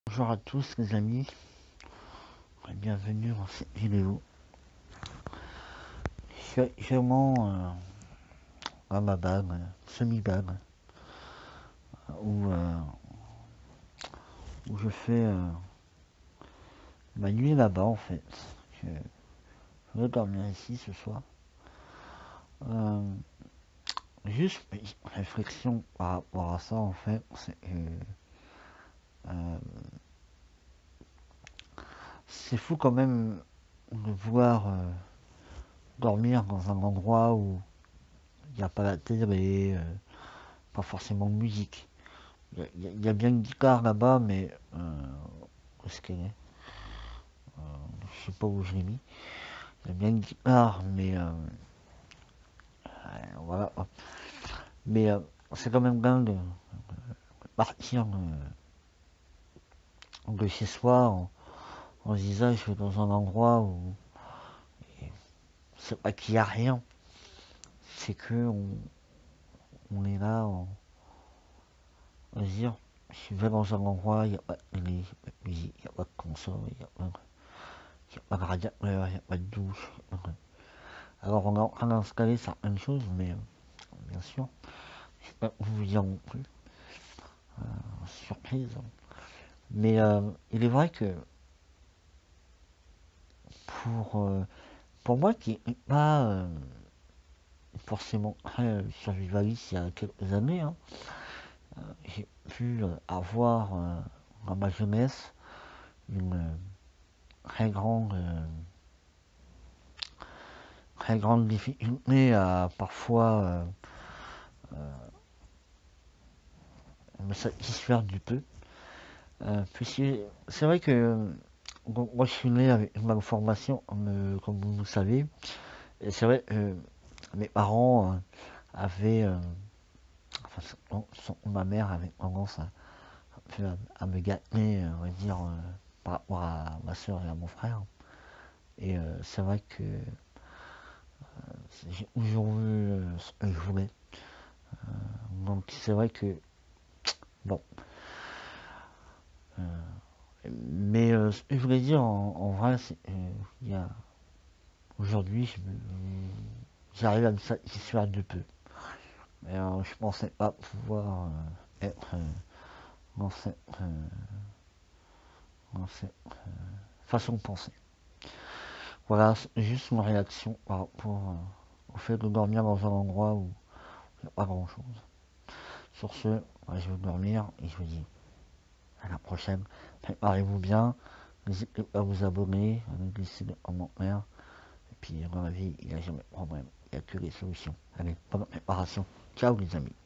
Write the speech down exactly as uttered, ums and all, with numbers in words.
Bonjour à tous les amis, et bienvenue dans cette vidéo. Je suis actuellement euh, à ma bague, euh, semi-bague, euh, où, euh, où je fais euh, ma nuit là-bas en fait. Je, je vais dormir ici ce soir. Euh, juste une réflexion par rapport à ça en fait, c'est que euh, c'est fou quand même de vouloir euh, dormir dans un endroit où il n'y a pas la télé, euh, pas forcément de musique. Il y, y, y, a bien une guitare là-bas, mais euh, où est-ce qu'elle est, euh, je sais pas où je l'ai mis. Il y a bien une guitare, mais euh, voilà. Mais euh, c'est quand même dingue de partir euh, de chez soi en, en se disant je vais dans un endroit où c'est pas qu'il y a rien, c'est que on, on est là, on, on va se dire je vais dans un endroit, il n'y a pas de télé, il n'y a pas de musique, il n'y a pas de console, il n'y a pas de, y a pas de radiateur, il n'y a pas de douche. Alors on est en train d'installer certaines choses, mais euh, bien sûr, je ne vais pas vous dire non plus, euh, surprise. Mais euh, il est vrai que pour, euh, pour moi qui n'est pas euh, forcément très survivaliste il y a quelques années, hein, euh, j'ai pu euh, avoir euh, dans ma jeunesse une euh, très grande euh, très grande difficulté à parfois euh, me satisfaire du peu. Euh, puisque c'est vrai que donc, moi je suis né avec une malformation, comme, comme vous le savez, et c'est vrai que euh, mes parents euh, avaient, euh, enfin son- son- ma mère avait tendance à, à, à me gâter, euh, on va dire, euh, par rapport à ma soeur et à mon frère. Et euh, c'est vrai que euh, j'ai toujours eu euh, ce que je voulais. Donc c'est vrai que, bon, euh, mais euh, ce que je voulais dire en, en vrai, c'est qu'il y a aujourd'hui, je me- j'arrive à me satisfaire de peu. Mais euh, je pensais pas pouvoir euh, être euh, dans cette, euh, dans cette euh, façon de penser. Voilà, c'est juste ma réaction par rapport euh, au fait de dormir dans un endroit où il n'y a pas grand chose. Sur ce, ouais, je vais dormir et je vous dis à la prochaine. Préparez-vous bien, n'hésitez pas à vous abonner, à nous laisser des commentaires. Et puis dans la vie, il n'y a jamais de problème, il n'y a que les solutions. Allez, bonne préparation. Ciao les amis.